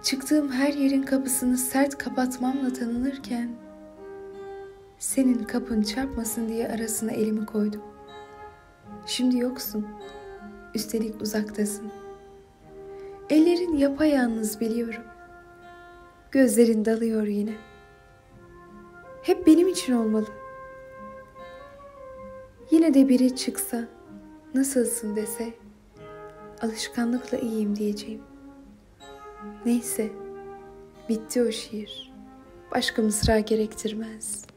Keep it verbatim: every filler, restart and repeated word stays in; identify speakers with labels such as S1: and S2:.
S1: Çıktığım her yerin kapısını sert kapatmamla tanınırken, senin kapın çarpmasın diye arasına elimi koydum. Şimdi yoksun, üstelik uzaktasın. Ellerin yapayalnız biliyorum. Gözlerin dalıyor yine. Hep benim için olmalı. Yine de biri çıksa, nasılsın dese, alışkanlıkla iyiyim diyeceğim. Neyse, bitti o şiir. Başka mısra gerektirmez.